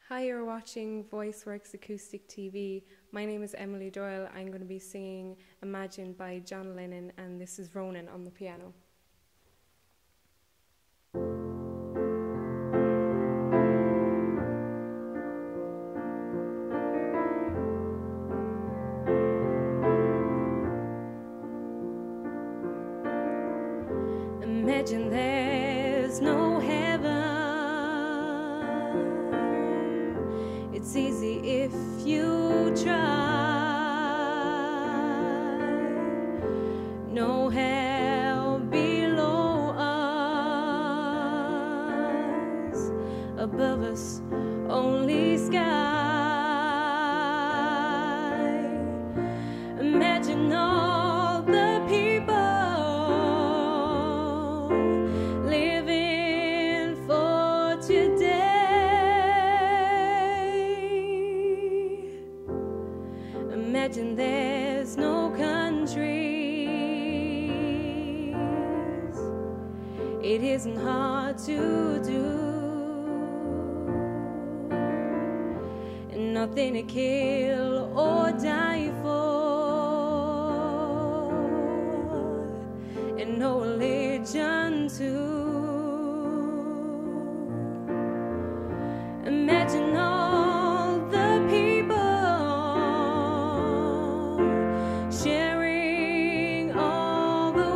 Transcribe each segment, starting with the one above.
Hi, you're watching VoiceWorks Acoustic TV. My name is Emily Doyle. I'm going to be singing Imagine by John Lennon, and this is Ronan on the piano. Imagine there's no heaven. It's easy if you try. No hell below us, above us only sky. Imagine all the people living for today. Imagine there's no countries. It isn't hard to do, and nothing to kill or die for, and no religion too. Imagine all the people sharing all the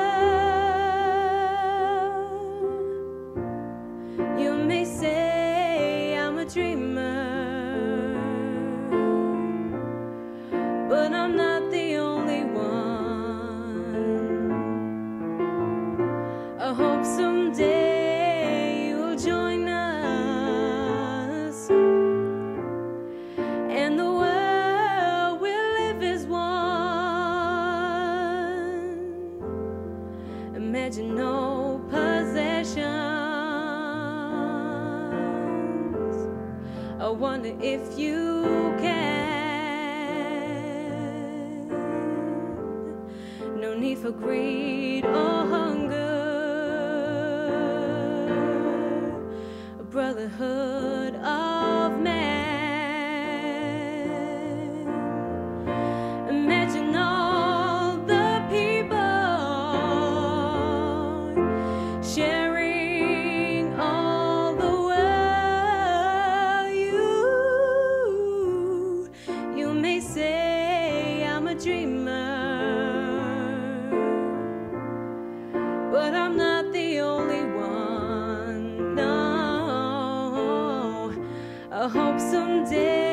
world. You may say I'm a dreamer, but I'm not the only one. I hope someday you'll join us, and the world will live as one. Imagine no possessions. I wonder if you can. No need for greed or hunger. A brotherhood of man. Imagine all the people sharing all the world. You may say I'm a dreamer, but I'm not the only one. No, I hope someday